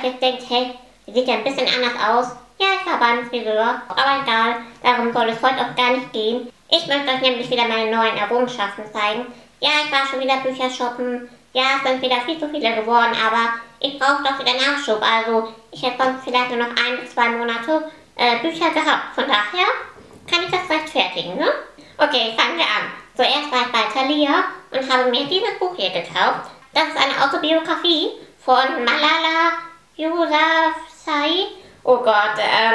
jetzt denkt, hey, die sieht ja ein bisschen anders aus. Ja, ich war beim Friseur, aber egal, darum soll es heute auch gar nicht gehen. Ich möchte euch nämlich wieder meine neuen Errungenschaften zeigen. Ja, ich war schon wieder Bücher shoppen. Ja, es sind wieder viel zu viele geworden, aber ich brauche doch wieder Nachschub. Also, ich hätte sonst vielleicht nur noch 1 bis 2 Monate Bücher gehabt. Von daher kann ich das rechtfertigen, ne? Okay, fangen wir an. Zuerst war ich bei Thalia und habe mir dieses Buch hier gekauft. Das ist eine Autobiografie von Malala Yousafzai. Oh Gott,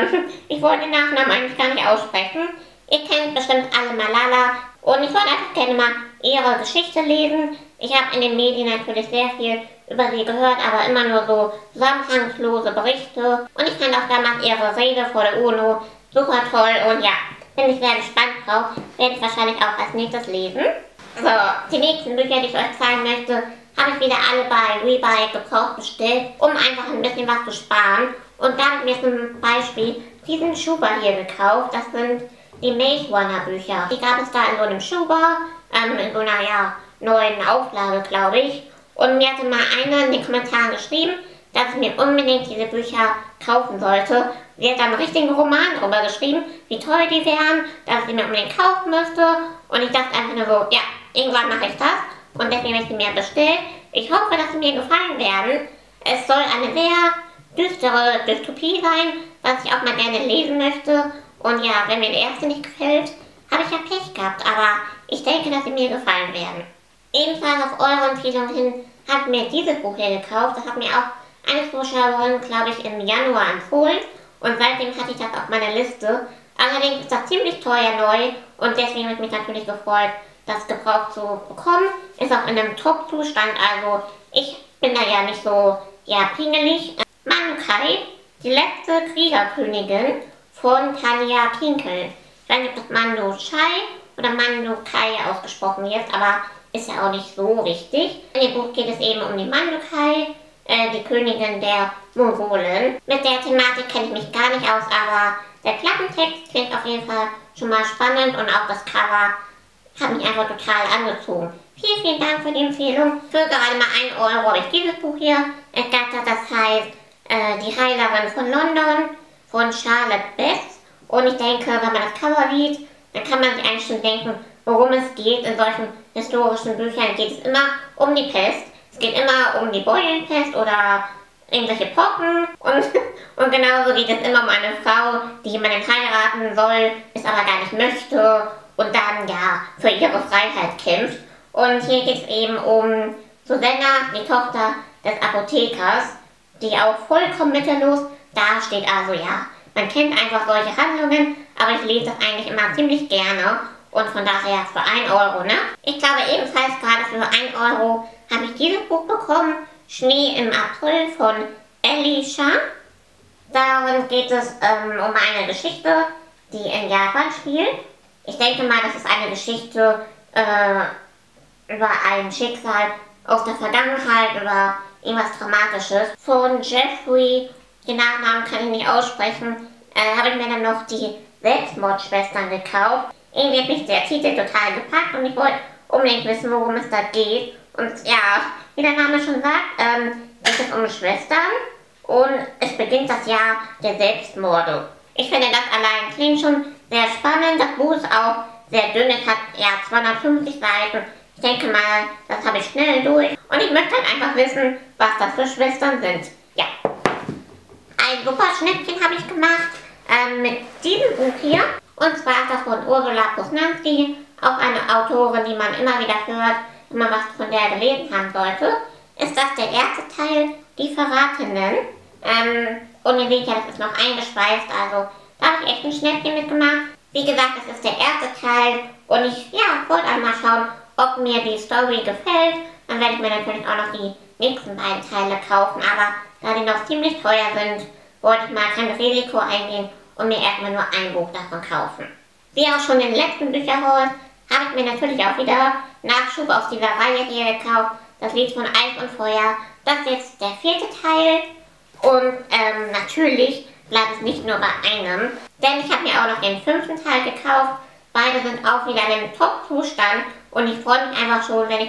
ich wollte den Nachnamen eigentlich gar nicht aussprechen. Ihr kennt bestimmt alle Malala und ich wollte einfach gerne mal ihre Geschichte lesen. Ich habe in den Medien natürlich sehr viel über sie gehört, aber immer nur so zusammenhangslose Berichte. Und ich fand auch damals ihre Rede vor der UNO super toll und ja, bin ich sehr gespannt drauf. Werde ich wahrscheinlich auch als nächstes lesen. So, die nächsten Bücher, die ich euch zeigen möchte, habe ich wieder alle bei Rebuy gebraucht bestellt, um einfach ein bisschen was zu sparen. Und da habe ich mir zum Beispiel diesen Schuber hier gekauft. Das sind die Maze Runner Bücher. Die gab es da in so einem Schuber, in so einer ja, neuen Auflage, glaube ich. Und mir hatte mal einer in den Kommentaren geschrieben, dass ich mir unbedingt diese Bücher kaufen sollte. Sie hat dann einen richtigen Roman drüber geschrieben, wie toll die wären, dass ich sie mir unbedingt kaufen müsste. Und ich dachte einfach nur so, ja, irgendwann mache ich das. Und deswegen habe ich sie mir bestellt. Ich hoffe, dass sie mir gefallen werden. Es soll eine sehr düstere Dystopie sein, was ich auch mal gerne lesen möchte. Und ja, wenn mir die erste nicht gefällt, habe ich ja Pech gehabt. Aber ich denke, dass sie mir gefallen werden. Ebenfalls auf eure Empfehlung hin habe ich mir dieses Buch hier gekauft. Das hat mir auch eine Zuschauerin, glaube ich, im Januar empfohlen. Und seitdem hatte ich das auf meiner Liste. Allerdings ist das ziemlich teuer neu. Und deswegen habe ich mich natürlich gefreut, das gebraucht zu bekommen. Ist auch in einem Top-Zustand. Also ich bin da ja nicht so ja, pingelig. Manukai, die letzte Kriegerkönigin von Tanja Kinkel. Ich weiß nicht, ob das Mandukai oder Mandukai ausgesprochen wird, aber ist ja auch nicht so wichtig. In dem Buch geht es eben um die Mandukai, die Königin der Mongolen. Mit der Thematik kenne ich mich gar nicht aus, aber der Klappentext klingt auf jeden Fall schon mal spannend und auch das Cover hat mich einfach total angezogen. Vielen, vielen Dank für die Empfehlung. Für gerade mal 1 Euro habe ich dieses Buch hier ergattert. Das heißt Die Heilerin von London von Charlotte Best. Und ich denke, wenn man das Cover sieht, dann kann man sich eigentlich schon denken, worum es geht. In solchen historischen Büchern geht es immer um die Pest. Es geht immer um die Beulenpest oder irgendwelche Pocken. Und genauso geht es immer um eine Frau, die jemanden heiraten soll, es aber gar nicht möchte und dann ja für ihre Freiheit kämpft. Und hier geht es eben um Susanna, die Tochter des Apothekers, die auch vollkommen mittellos dasteht. Also ja, man kennt einfach solche Handlungen, aber ich lese das eigentlich immer ziemlich gerne. Und von daher für 1 Euro, ne? Ich glaube ebenfalls gerade für 1 Euro habe ich dieses Buch bekommen. Schnee im April von Elisha. Darin geht es um eine Geschichte, die in Japan spielt. Ich denke mal, das ist eine Geschichte über ein Schicksal aus der Vergangenheit, über irgendwas Dramatisches. Von Jeffrey, den Nachnamen kann ich nicht aussprechen, habe ich mir dann noch die Selbstmordschwestern gekauft. Irgendwie hat mich der Titel total gepackt und ich wollte unbedingt wissen, worum es da geht. Und ja, wie der Name schon sagt, geht es um Schwestern und es beginnt das Jahr der Selbstmorde. Ich finde, das allein klingt schon sehr spannend. Das Buch ist auch sehr dünn, es hat ja 250 Seiten. Ich denke mal, das habe ich schnell durch. Und ich möchte halt einfach wissen, was das für Schwestern sind. Ja. Ein super Schnäppchen habe ich gemacht mit diesem Buch hier. Und zwar ist das von Ursula Posnanski, auch eine Autorin, die man immer wieder hört, wenn man was von der gelesen haben sollte. Ist das der erste Teil, Die Verratenen. Und ihr seht ja, das ist noch eingeschweißt, also da habe ich echt ein Schnäppchen mitgemacht. Wie gesagt, das ist der erste Teil und ich wollte einmal schauen, ob mir die Story gefällt. Dann werde ich mir natürlich auch noch die nächsten beiden Teile kaufen, aber da die noch ziemlich teuer sind, wollte ich mal kein Risiko eingehen und mir erstmal nur ein Buch davon kaufen. Wie auch schon in den letzten Bücherhaul habe ich mir natürlich auch wieder Nachschub aus dieser Reihe hier gekauft. Das Lied von Eis und Feuer. Das ist jetzt der 4. Teil. Und natürlich bleibt es nicht nur bei einem. Denn ich habe mir auch noch den 5. Teil gekauft. Beide sind auch wieder in einem Top-Zustand. Und ich freue mich einfach schon, wenn ich dann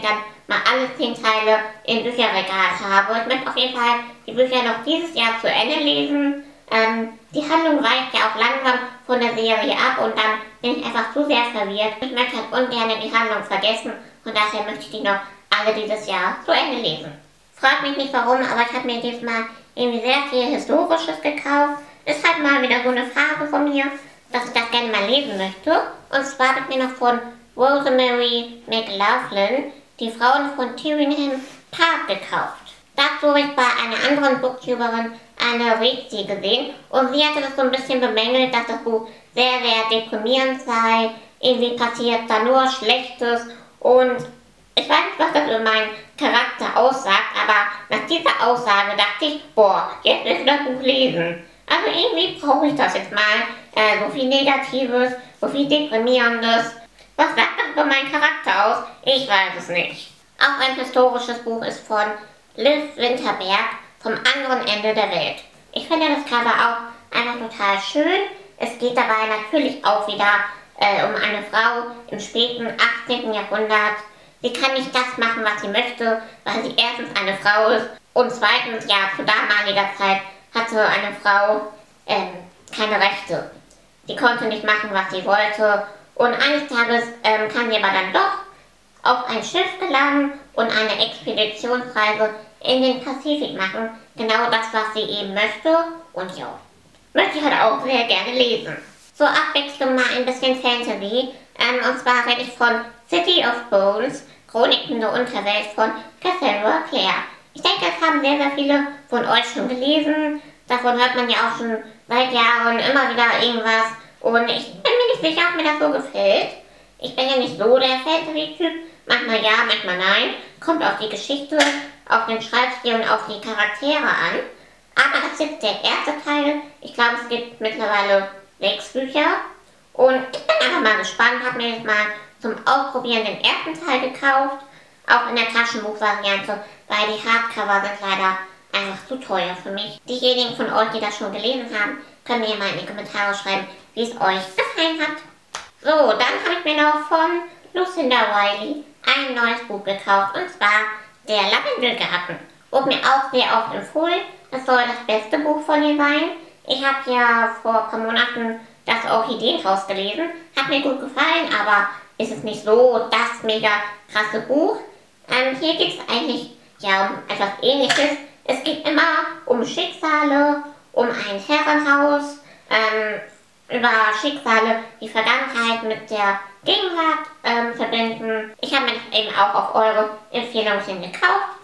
mal alle 10 Teile im Bücherregal habe. Ich möchte auf jeden Fall die Bücher noch dieses Jahr zu Ende lesen. Die Handlung weicht ja auch langsam von der Serie ab und dann bin ich einfach zu sehr verwirrt. Ich möchte halt ungern die Handlung vergessen und daher möchte ich die noch alle dieses Jahr zu Ende lesen. Frag mich nicht warum, aber ich habe mir dieses Mal irgendwie sehr viel Historisches gekauft. Ist halt mal wieder so eine Phase von mir, dass ich das gerne mal lesen möchte. Und zwar habe ich mir noch von Rosemary McLaughlin die Frauen von Tyringham Park gekauft. Dazu habe ich bei einer anderen Booktuberin eine Rezi gesehen und sie hatte das so ein bisschen bemängelt, dass das Buch sehr, sehr deprimierend sei. Irgendwie passiert da nur Schlechtes und ich weiß nicht, was das über meinen Charakter aussagt, aber nach dieser Aussage dachte ich, boah, jetzt will ich das Buch lesen. Also irgendwie brauche ich das jetzt mal. So viel Negatives, so viel Deprimierendes. Was sagt das über meinen Charakter aus? Ich weiß es nicht. Auch ein historisches Buch ist von Liv Winterberg, vom anderen Ende der Welt. Ich finde das Cover auch einfach total schön. Es geht dabei natürlich auch wieder um eine Frau im späten 18. Jahrhundert. Sie kann nicht das machen, was sie möchte, weil sie erstens eine Frau ist und zweitens, ja, zu damaliger Zeit hatte eine Frau keine Rechte. Sie konnte nicht machen, was sie wollte und eines Tages kann sie aber dann doch auf ein Schiff gelangen und eine Expeditionsreise in den Pazifik machen. Genau das, was sie eben möchte. Und ja, möchte ich halt auch sehr gerne lesen. Zur Abwechslung mal ein bisschen Fantasy. Und zwar rede ich von City of Bones, Chroniken der Unterwelt von Cassandra Clare. Ich denke, das haben sehr, sehr viele von euch schon gelesen. Davon hört man ja auch schon seit Jahren immer wieder irgendwas. Und ich bin mir nicht sicher, ob mir das so gefällt. Ich bin ja nicht so der Fantasy-Typ. Manchmal ja, manchmal nein. Kommt auf die Geschichte, auf den Schreibstil und auf die Charaktere an. Aber das ist jetzt der erste Teil. Ich glaube, es gibt mittlerweile 6 Bücher. Und ich bin einfach mal gespannt. Habe mir jetzt mal zum Ausprobieren den ersten Teil gekauft. Auch in der Taschenbuchvariante, weil die Hardcover sind leider einfach zu teuer für mich. Diejenigen von euch, die das schon gelesen haben, können mir mal in die Kommentare schreiben, wie es euch gefallen hat. So, dann habe ich mir noch von Lucinda Riley ein neues Buch gekauft, und zwar Der Lavendelgarten. Wurde mir auch sehr oft empfohlen. Das soll das beste Buch von ihr sein. Ich habe ja vor ein paar Monaten das Orchideenhaus gelesen. Hat mir gut gefallen, aber ist es nicht so das mega krasse Buch. Hier geht es eigentlich ja um etwas Ähnliches. Es geht immer um Schicksale, um ein Herrenhaus, über Schicksale, die Vergangenheit mit der Gegenwart verbinden. Ich habe mir das eben auch auf eure Empfehlung hin gekauft.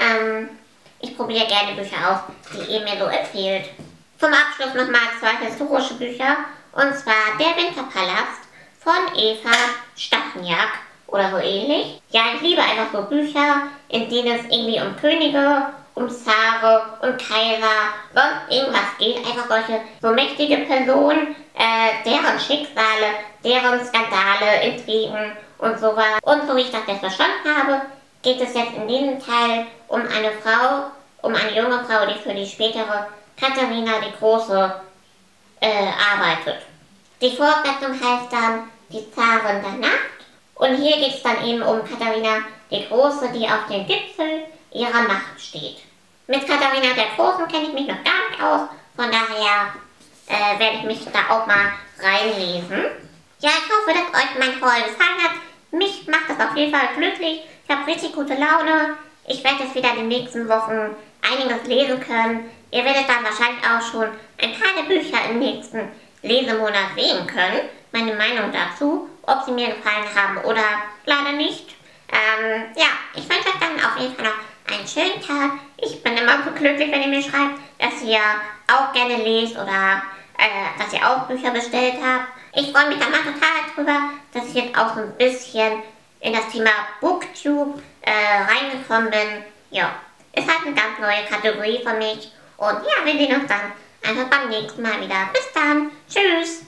Ich probiere gerne Bücher aus, die ihr mir so empfehlt. Zum Abschluss nochmal 2 historische Bücher, und zwar Der Winterpalast von Eva Stachniak oder so ähnlich. Ja, ich liebe einfach so Bücher, in denen es irgendwie um Könige, um Zare und Kaiser, sonst irgendwas geht. Einfach solche so mächtige Personen, deren Schicksale, deren Skandale, Intrigen und sowas. Und so wie ich das jetzt verstanden habe, geht es jetzt in diesem Teil um eine Frau, um eine junge Frau, die für die spätere Katharina die Große arbeitet. Die Fortsetzung heißt dann Die Zarin der Nacht. Und hier geht es dann eben um Katharina die Große, die auf dem Gipfel ihrer Macht steht. Mit Katharina der Großen kenne ich mich noch gar nicht aus, von daher werde ich mich da auch mal reinlesen. Ja, ich hoffe, dass euch mein Haul gefallen hat. Mich macht das auf jeden Fall glücklich. Ich habe richtig gute Laune. Ich werde jetzt wieder in den nächsten Wochen einiges lesen können. Ihr werdet dann wahrscheinlich auch schon ein paar der Bücher im nächsten Lesemonat sehen können. Meine Meinung dazu, ob sie mir gefallen haben oder leider nicht. Ja, ich wünsche euch dann auf jeden Fall noch einen schönen Tag. Ich bin immer so glücklich, wenn ihr mir schreibt, dass ihr auch gerne lest oder dass ihr auch Bücher bestellt habt. Ich freue mich dann mal total drüber, dass ich jetzt auch so ein bisschen in das Thema Booktube reingekommen bin. Ja, ist halt eine ganz neue Kategorie für mich. Und ja, wir sehen uns dann einfach beim nächsten Mal wieder. Bis dann. Tschüss.